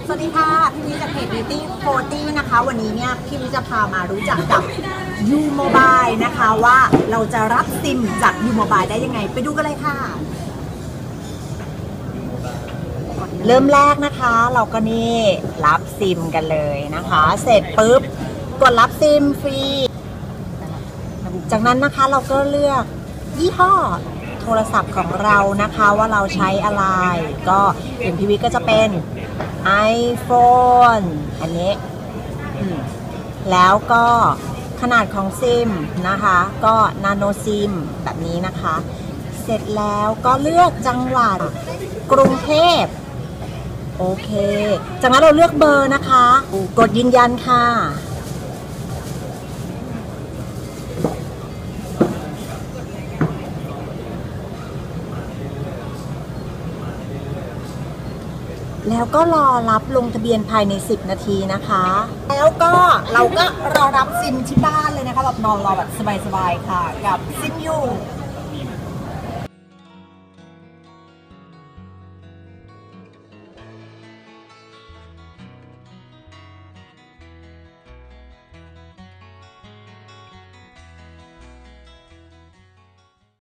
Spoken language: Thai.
สวัสดีค่ะพี่วิจากเพจ Beauty 40นะคะวันนี้เนี่ยพี่วิจะพามารู้จักกับ U-Mobile นะคะว่าเราจะรับซิมจาก U-Mobile ได้ยังไงไปดูกันเลยค่ะเริ่มแรกนะคะเราก็นี่รับซิมกันเลยนะคะเสร็จปุ๊บกดรับซิมฟรีจากนั้นนะคะเราก็เลือกยี่ห้อโทรศัพท์ของเรานะคะว่าเราใช้อะไรก็อย่างพี่วิก็จะเป็น iPhone อันนี้แล้วก็ขนาดของซิมนะคะก็นาโนซิมแบบนี้นะคะเสร็จแล้วก็เลือกจังหวัดกรุงเทพโอเคจากนั้นเราเลือกเบอร์นะคะกดยืนยันค่ะแล้วก็รอรับลงทะเบียนภายใน10นาทีนะคะแล้วก็เราก็รอรับซิมที่บ้านเลยนะคะแบบนอนรอแบบสบายๆค่ะกับซิมยู